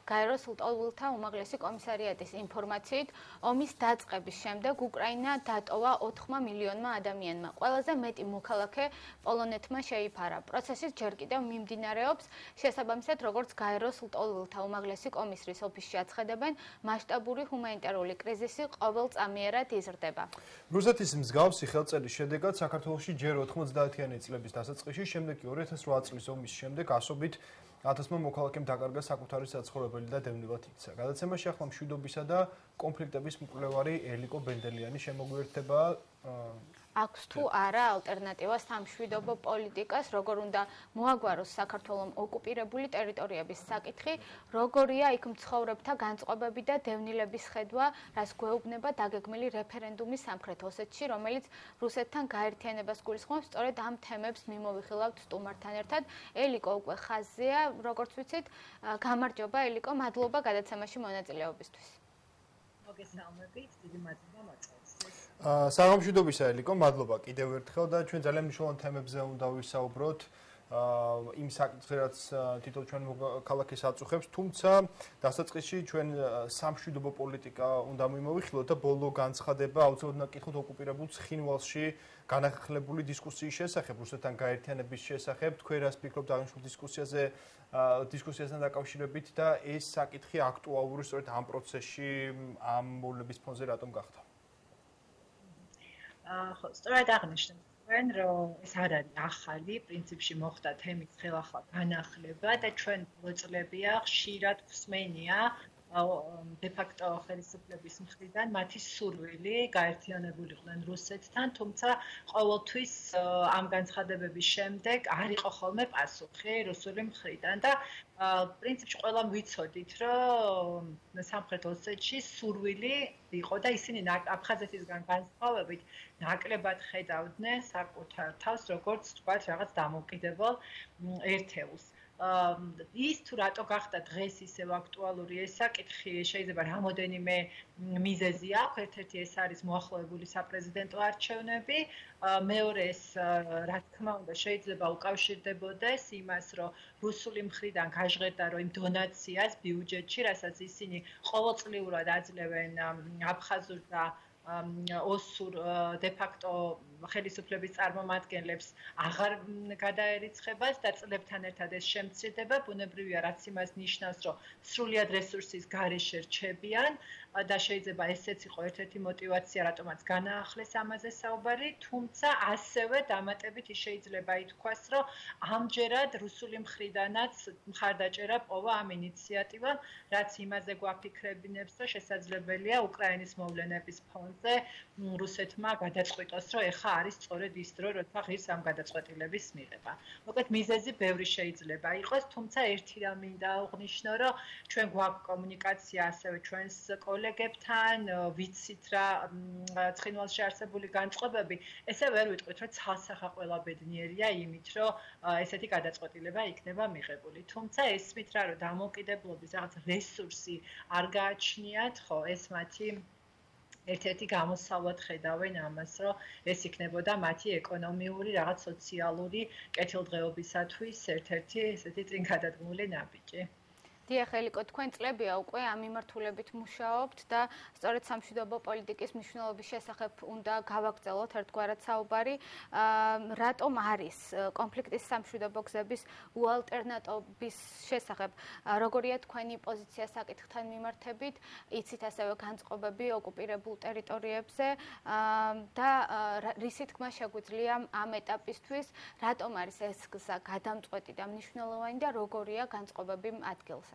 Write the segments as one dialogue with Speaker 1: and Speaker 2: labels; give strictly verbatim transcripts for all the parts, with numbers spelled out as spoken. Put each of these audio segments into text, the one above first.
Speaker 1: გაეროს ლტოლვილთა უმაღლესი კომისარიატის ინფორმაციით, ომის დაწყების შემდეგ უკრაინა დატოვა ოთხმა მილიონმა ადამიანმა. ყველაზე მეტი მოქალაქე პოლონეთმა შეიფარა. პროცესი ჯერ კიდევ მიმდინარეობს, შესაბამისად, როგორც გაეროს ლტოლვილთა უმაღლესი კომისრის ოფისში აცხადებენ, მასშტაბური ჰუმანიტარული კრიზისი ყოველწამიერად იზრდება.
Speaker 2: რუსეთის მსგავსი ხელწერის შედეგად საქართველოში ჯერ ოთხმოცდაათიანი წლების დასაწყისში, შემდეგ კი ორი ათას რვა წლის ომის შემდეგ ასობით ათასმა მოქალაქემ დაკარგა საკუთარი საცხოვრებელი და დევნილად იქცა. გადაცემაში ახლა მშვიდობისა და კონფლიქტების მკვლევარი ელიკო ბენდელიანი შემოგვიერთდება.
Speaker 1: აქვს თუ არა ალტერნატივა სამშვიდობო პოლიტიკას, როგორ უნდა მოაგვაროს საქართველოს ოკუპირებული ტერიტორიების საკითხი, როგორია იქ მცხოვრებთა განწყობები და დევნილების ხედვა, რას გვეუბნება დაგეგმილი რეფერენდუმი სამხრეთ ოსეთში, რომელიც რუსეთთან გაერთიანებას გულისხმობს. სწორედ ამ თემებს მიმოვიხილავთ სტუმართან ერთად. ელიკო უკვე ხაზია, როგორც ვიცით, გამარჯობა ელიკო, მადლობა გადაცემაში მონაწილეობისთვის.
Speaker 3: მოგესალმებით, დიდი მადლობა მოწვევს.
Speaker 2: საღამშვიდობისა ელიკო, მადლობა კიდევ ერთხელ და ჩვენ ძალიან მნიშვნელოვან თემებზე უნდა ვისაუბროთ. იმ საკითხზე, რაც თითოეულ ჩვენ ქალაქის აწუხებს, თუმცა დასაწყისში ჩვენ სამშვიდობო პოლიტიკა უნდა მიმოვიხილოთ და ბოლო განცხადება აუცილებლად უნდა გკითხოთ ოკუპირებულ ცხინვალში განახლებული დისკუსიის შესახებ, რუსეთთან გაერთიანების შესახებ. თქვენ რას ფიქრობთ აღნიშნულ დისკუსიაზე, დისკუსიასთან დაკავშირებით და ეს საკითხი აქტუალური სწორედ ამ პროცესში, ამ მოვლენების ფონზე რატომ გახდა?
Speaker 3: ხო, სწორედ აღნიშნეთ თქვენ, რომ ეს არ არის ახალი, პრინციპში მოხდა თემის ხელახლა განახლება და ჩვენ მოწლებია ხშირად გვსმენია დე-ფაქტო ხელისუფლების მხრიდან მათი სურვილი გაერთიანებულიყვნენ რუსეთთან, თუმცა ყოველთვის ამ განცხადებების შემდეგ არ იყო ხოლმე პასუხი რუსული მხრიდან და პრინციპში ყველამ ვიცოდით, რომ სამხრეთ ოსეთში სურვილი იყო და ისინი აფხაზეთისგან განსხვავებით ნაკლებად ხედავდნენ საკუთარ თავს, როგორც თქვათ, რაღაც დამოუკიდებელ ერთეულს. ის თუ რატო გახდა დღეს ისევ აქტუალური ეს საკითხი, შეიძლება რამოდენიმე მიზეზი აქვს. ერთ-ერთი ეს არის მოახლოებული საპრეზიდენტო არჩევნები, მეორე ეს რა თქმა უნდა შეიძლება უკავშირდებოდეს იმას, რომ რუსული მხრიდან გაჟღერდა რომ იმ დონაციას ბიუჯეტში, რასაც ისინი ყოველწლიურად აძლევენ აფხაზურ და ოსურ დე-ფაქტო ხელისუფლების წარმომადგენლებს აღარ გადაერიცხებას და წლებთან ერთად ეს შემცირდება, ბუნებრივია, რაც იმას ნიშნავს, რომ სრულიად რესურსის გარეშე რჩებიან და შეიძლება ესეც იყო ერთ-ერთი мотиваცია, რატომაც განაახლეს ამაზე საუბარი, თუმცა ასევე დამატებით ის შეიძლება ითქვას, რომ ამჯერად რუსული მხრიდანაც მხარდაჭერა პოვა ამ ინიციატივამ, რაც იმაზე გვაფიქრებინებს, რომ შესაძლებელია უკრაინის მოვლენების ფონზე რუსეთმა გადაწყვიტოს, რომ ეხა არის სწორედ ის დრო, როცა ღირს ამ გადაწყვეტილების მიღება. მოკლედ მიზეზი ბევრი შეიძლება იყოს, თუმცა ერთი რამ მინდა აღვნიშნო, რომ ჩვენ გვაქვს კომუნიკაცია ასევე ჩვენს კოლეგებთან, ვიცით რა ცხინვალში არსებული განწყობები, ესე ვერ ვიტყვით, რომ ცალსახა ყველა ბედნიერია იმით, რომ ესეთი გადაწყვეტილება იქნება მიღებული. თუმცა ესმით რა, რომ დამოუკიდებლობის რაღაც რესურსი არ გააჩნიათ, ხო, ეს მათი ერთ-ერთი გამოსავლად ხედავენ ამას, რომ ეს იქნებოდა მათი ეკონომიური, რაღაც სოციალური კეთილდღეობისათვის ერთ-ერთი ესეთი წინ გადადგმული ნაბიჯი.
Speaker 1: დიახ, ელიკო, თქვენ წლებია უკვე ამ მიმართულებით მუშაობთ და სწორედ სამშვიდობო პოლიტიკის მნიშვნელობის შესახებ უნდა გავაგრძელოთ ერთგვარად საუბარი. რატომ არის კონფლიქტის სამშვიდობო გზების უალტერნატობის შესახებ? როგორია თქვენი პოზიცია საკითხთან მიმართებით? იცით ასევე განწყობები ოკუპირებულ ტერიტორიებზე და რისი თქმა შეგვიძლია ამ ეტაპისთვის, რატომ არის ეს გზა გადამწყვეტი და მნიშვნელოვანი და როგორია განწყობები ადგილზე?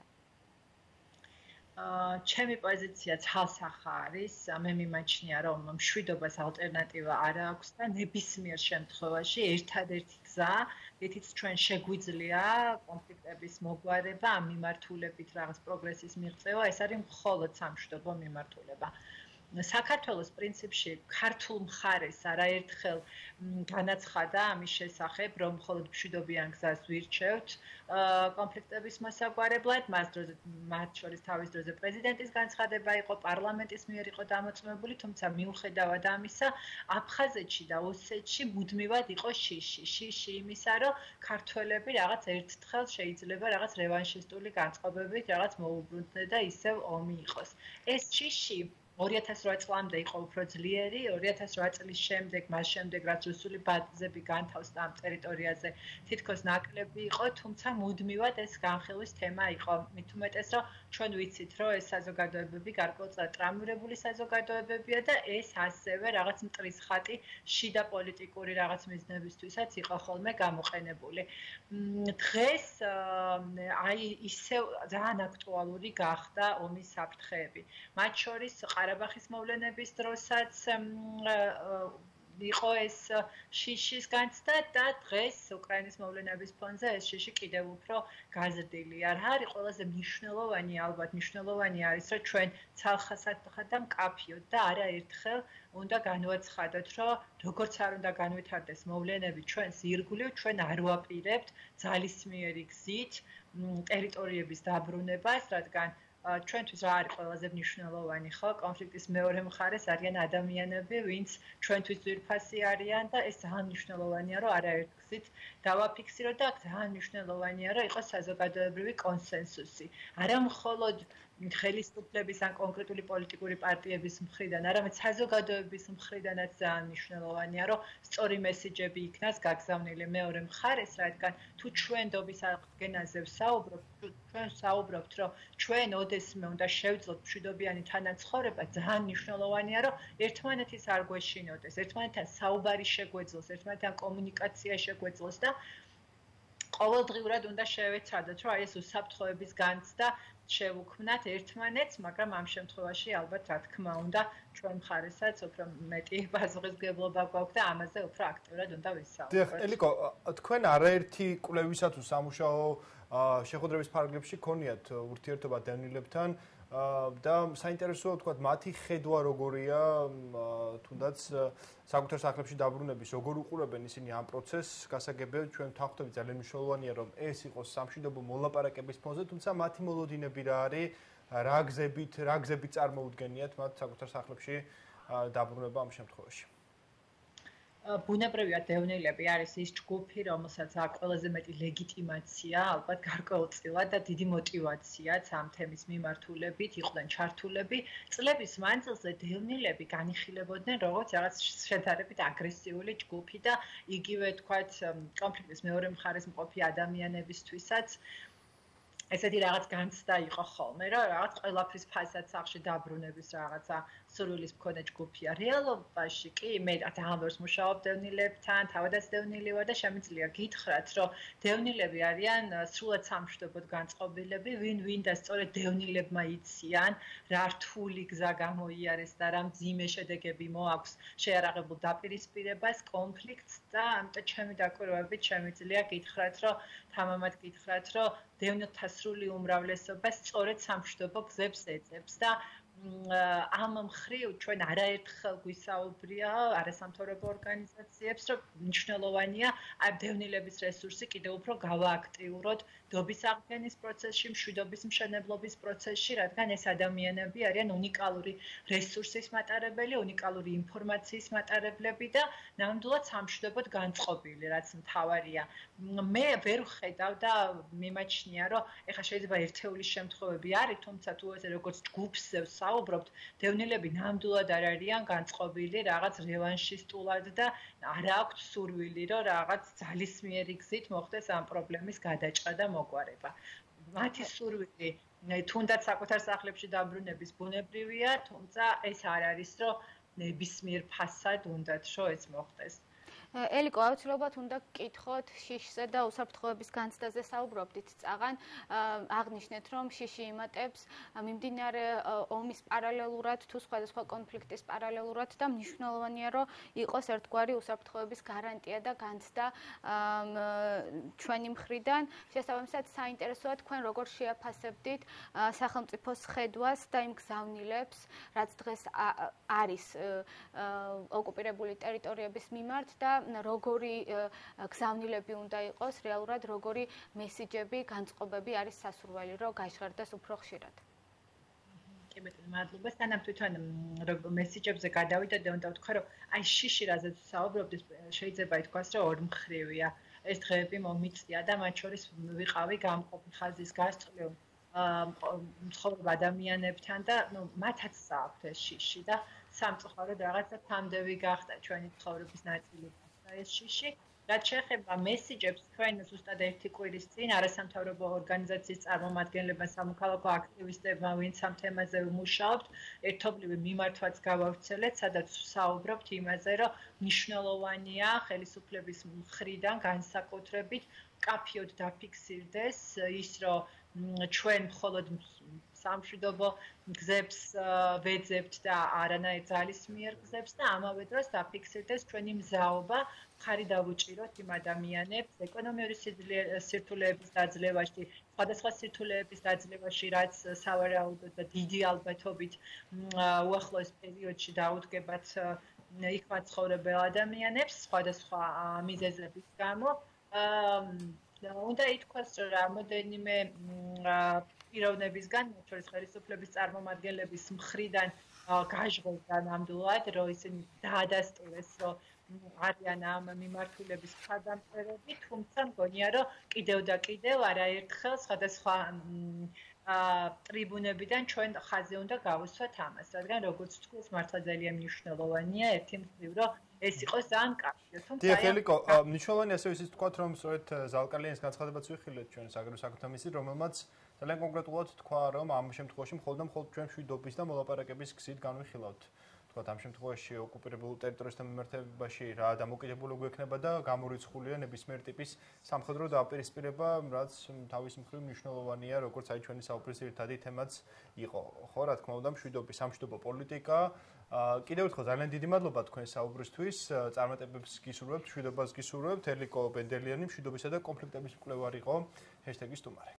Speaker 3: ჩემი პოზიცია ცალსახა არის, მე მიმაჩნია, რომ მშვიდობას ალტერნატივა არ აქვს და ნებისმიერ შემთხვევაში ერთადერთი გზა, რითიც ჩვენ შეგვიძლია კონფლიქტების მოგვარება, ამ მიმართულებით რაღაც პროგრესის მიღწევა, ეს არის მხოლოდ სამშვიდობო მიმართულება. საქართველოს პრინციპში ქართულ მხარეს არაერთხელ განაცხადა ამის შესახებ, რომ მხოლოდ მშვიდობიან გზას ვირჩევთ კონფლიქტების მოსაგვარებლად, მას დროზე მათ შორის თავის დროზე პრეზიდენტის განცხადება იყო, პარლამენტის მიერ იყო დამოწმებული, თუმცა მიუხედავად ამისა, აფხაზეთში და ოსეთში მუდმივად იყო შიში. შიში იმისა, რომ ქართველები რაღაც ერთხელ შეიძლება რაღაც რევანშისტული განწყობებით რაღაც მოუბრუნდნენ და ისევ ომი იყოს. ეს შიში ორი ათას რვა წლამდე იყო უფრო ძლიერი, ორი ათას რვა წლის შემდეგ, მას შემდეგ, რაც რუსული ბაზები განთავსდა ამ ტერიტორიაზე, თითქოს ნაკლები იყო, თუმცა მუდმივად ეს განხილვის თემა იყო. მით უმეტეს, რომ ჩვენ ვიცით, რომ ეს საზოგადოებები გარკვეულწილად ტრამვირებული საზოგადოებებია და ეს ასევე რაღაც მტრის ხატი შიდა პოლიტიკური რაღაც მიზნებისთვისაც იყო ხოლმე გამოყენებული. დღეს აი ისევ ძალიან აქტუალური გახდა ომის საფრთხეები. მათ შორის ყარაბაღის მოვლენების დროსაც იყო ეს შიშის განცდა და დღეს უკრაინის მოვლენების ფონზე ეს შიში კიდევ უფრო გაზრდილია. რა არის ყველაზე მნიშვნელოვანი, ალბათ მნიშვნელოვანი არის, რომ ჩვენ ცალხასათხად და მკაფიოდ და არაერთხელ უნდა განვაცხადოთ, რომ როგორც არ უნდა განვითარდეს მოვლენები ჩვენს ირგვლივ, ჩვენ არ ვაპირებთ ძალისმიერი გზით ტერიტორიების დაბრუნებას, რადგან ჩვენთვის რა არის ყველაზე მნიშვნელოვანი, ხო? კონფლიქტის მეორე მხარეს არიან ადამიანები, ვინც ჩვენთვის ძვირფასი არიან და ეს ძალიან მნიშვნელოვანია, რომ არაერთ გზით დავაფიქსიროთ და ძალიან მნიშვნელოვანია, რომ იყოს საზოგადოებრივი კონსენსუსი. არა მხოლოდ ხელისუფლების ან კონკრეტული პოლიტიკური პარტიების მხრიდან, არამედ საზოგადოების მხრიდანაც ძალიან მნიშვნელოვანია, რომ სწორი მესიჯები იქნას გაგზავნილი მეორე მხარეს, რადგან თუ ჩვენ დობის აღდგენაზე ვსაუბრობთ, ჩვენ ვსაუბრობთ, რომ ჩვენ ოდესმე უნდა შევძლოთ მშვიდობიანი თანაცხოვრება, ძალიან მნიშვნელოვანია, რომ ერთმანეთის არ გვეშინოდეს, ერთმანეთთან საუბარი შეგვეძლოს, ერთმანეთთან კომუნიკაცია შეგვეძლოს და ყოველდღიურად უნდა შევეცადოთ, რომ აი ეს უსაფრთხოების განცდა შევუქმნათ ერთმანეთს, მაგრამ ამ შემთხვევაში ალბათ რა თქმა უნდა ჩვენ მხარესაც უფრო მეტი პასუხისმგებლობა გვაქვს და ამაზე უფრო აქტიურად უნდა ვისაუბროთ.
Speaker 2: დიახ, ელიკო, თქვენ არაერთი კვლევისა თუ სამუშაო შეხვედრების ფარგლებში გქონიათ ურთიერთობა დევნილებთან და საინტერესოა თქვა მათი ხედვა როგორია თუნდაც საკუთარ სახლებში დაბრუნების, როგორ უყურებენ ისინი ამ პროცესს, გასაგებია ჩვენ ვთანხმდებით ძალიან მნიშვნელოვანია რომ ეს იყოს სამშვიდობო მოლაპარაკების ფონზე, თუმცა მათი მოლოდინები რა არის, რა გზებით, რა გზებით წარმოუდგენიათ მათ საკუთარ სახლებში დაბრუნება ამ შემთხვევაში.
Speaker 3: ბუნებრივია დევნილები არის ის ჯგუფი, რომელსაც აქვს ყველაზე მეტი ლეგიტიმაცია, ალბათ გარკვეულწილად და დიდი მოტივაციაც ამ თემის მიმართულებით იყვნენ ჩართულები. წლების მანძილზე დევნილები განიხილებოდნენ როგორც რაღაც შედარებით აგრესიული ჯგუფი და იგივე თქვათ კონფლიქტის მეორე მხარეს მყოფი ადამიანებისთვისაც ესეთი რაღაც განცდა იყო ხოლმე, რომ რაღაც ყველაფრის ფასად სახში დაბრუნების რაღაცა სურვილის მქონე ჯგუფია. რეალობაში კი მე ძალიან ბევრს მუშაობ დევნილებთან, თავადაც დევნილი ვარ და შემიძლია გითხრათ, რომ დევნილები არიან სრულად სამშვიდობოდ განწყობილები, ვინ ვინ და სწორედ დევნილებმა იციან, რა რთული გზა გამოიარეს და რა მძიმე შედეგები მოაქვს შეიარაღებულ დაპირისპირებას, კონფლიქტს და ამიტომ ჩემი დაკვირვებით შემიძლია გითხრათ, რომ თამამად გითხრათ, რომ დევნილთა სრული უმრავლესობა სწორედ სამშვიდობო გზებს ეძებს და ამ მხრივ ჩვენ არაერთხელ გვისაუბრია არასამთავრობო ორგანიზაციებს, რომ მნიშვნელოვანია აი დევნილების რესურსი კიდევ უფრო გავააქტიუროთ დობის აღდგენის პროცესში, მშვიდობის მშენებლობის პროცესში, რადგან ეს ადამიანები არიან უნიკალური რესურსის მატარებელი, უნიკალური ინფორმაციის მატარებლები და ნამდვილად სამშვიდობოდ განწყობილი, რაც მთავარია. მე ვერ ვხედავ და მიმაჩნია, რომ ეხლა შეიძლება ერთეული შემთხვევები არის, თუმცა თუ ესე როგორც ჯგუფზე ვსაუბრობთ, დევნილები ნამდვილად არ არიან განწყობილი რაღაც რევანშისტულად და არ აქვთ სურვილი, რომ რაღაც ძალისმიერი გზით მოხდეს ამ პრობლემის გადაჭრა და მოგვარება. მათი სურვილი თუნდაც საკუთარ სახლებში დაბრუნების ბუნებრივია, თუმცა ეს არ არის, რომ ნებისმიერ ფასად უნდათ, რომ ეს მოხდეს.
Speaker 1: ელიკო, აუცილებლად უნდა გკითხოთ შიშზე და უსაფრთხოების განცდაზე საუბრობდით წაღან. აღნიშნეთ, რომ შიში იმატებს მიმდინარე ომის პარალელურად თუ სხვადასხვა კონფლიქტის პარალელურად და მნიშვნელოვანია, რომ იყოს ერთგვარი უსაფრთხოების გარანტია და განცდა ჩვენი მხრიდან. შესაბამისად, საინტერესოა თქვენ როგორ შეაფასებდით სახელმწიფოს ხედვას და იმ გზავნილებს, რაც დღეს არის ოკუპირებული ტერიტორიების მიმართ და როგორი გზავნილები უნდა იყოს, რეალურად როგორი მესიჯები, განწყობები არის სასურველი, რომ გაჟღერდეს უფრო ხშირად.
Speaker 3: კი ბატონო, მადლობა. სანამ თვითონ მესიჯებზე გადავიდეთ, უნდა ვთქვა, რომ აი შიში რაზეც საუბრობდით, შეიძლება ითქვას, რომ ორმხრივია. ეს დღეები მომიწია და მათ შორის ვიყავი გამყოფი ხაზის გასწვრივ მცხოვრებ ადამიანებთან და ნუ მათაც აქვთ ეს შიში და სამწუხაროდ რაღაცა თამდევი გახდა ჩვენი ცხოვრების ნაწილი და ეს შიში. რაც შეეხება მესიჯებს, თქვენ ზუსტად ერთი კვირის წინ არასამთავრობო ორგანიზაციის წარმომადგენლებმა, სამოქალაქო აქტივისტებმა, ვინც ამ თემაზე მუშაობთ, ერთობლივი მიმართვაც გავავრცელეთ, სადაც საუბრობთ იმაზე, რომ მნიშვნელოვანია ხელისუფლების მხრიდან განსაკუთრებით კაფიოდ დაფიქსირდეს ის, რომ ჩვენ მხოლოდ სამშვიდობო გზებს ვეძებთ და არანაირ ძალის მიერ გზებს და ამავე დროს დაფიქსირდეს ჩვენი მზაობა ხარი დავუჭიროთ იმ ადამიანებს ეკონომიური სირთულეების დაძლევაში, სხვადასხვა სირთულეების დაძლევაში, რაც სავარაუდოდ და დიდი ალბათობით უახლოეს პერიოდში დაუდგებათ იქ მაცხოვრებელ ადამიანებს სხვადასხვა მიზეზების გამო. უნდა ითქვას, რომ რამოდენიმე პიროვნებისგან, მათ შორის ხელისუფლების წარმომადგენლების მხრიდან გაჟღერდა ნამდვილად, რომ ისინი დაადასტურეს, რომ არიან ამ მიმართულების მხარდამჭერები, თუმცა მგონია, რომ კიდევ და კიდევ არაერთხელ სხვადასხვა ტრიბუნებიდან ჩვენ ხაზი უნდა გავუსვათ ამას, რადგან როგორც თქვი, მართლა ძალიან მნიშვნელოვანია ერთი მხრივ, რომ ეს იყოს ძალიან კაფეო.
Speaker 2: თუმცა ელიკო, მნიშვნელოვანია ასევე ისიც თქვა, რომ სწორედ ზალკალიანის განცხადებაც ვიხილეთ ჩვენ საგარეო საქმეთა მინისტრს, რომელმაც ძალიან კონკრეტულად თქვა, რომ ამ შემთხვევაში მხოლოდ და მხოლოდ ჩვენ მშვიდობის და მოლაპარაკების გზით განვიხილავთ. თქვა ამ შემთხვევაში ოკუპირებულ ტერიტორიასთან მიმართებაში რა დამოკიდებული გვექნება და გამორიცხულია ნებისმიერ ტიპის სამხედრო დაპირისპირება, რაც თავის მხრივ მნიშვნელოვანია, როგორც აი ჩვენი საუბრის ერთადი თემაც იყო. ხო, რა თქმა უნდა, მშვიდობის, სამშვიდობო პოლიტიკა. კიდევ ერთხელ ძალიან დიდი მადლობა თქვენ საუბრისთვის. წარმატებებს გისურვებთ, მშვიდობას გისურვებთ. ელიკო ბენდელიანი, მშვიდობისა და კონფლიქტების მკვლევარი იყო ჰეშთეგის სტუმარი.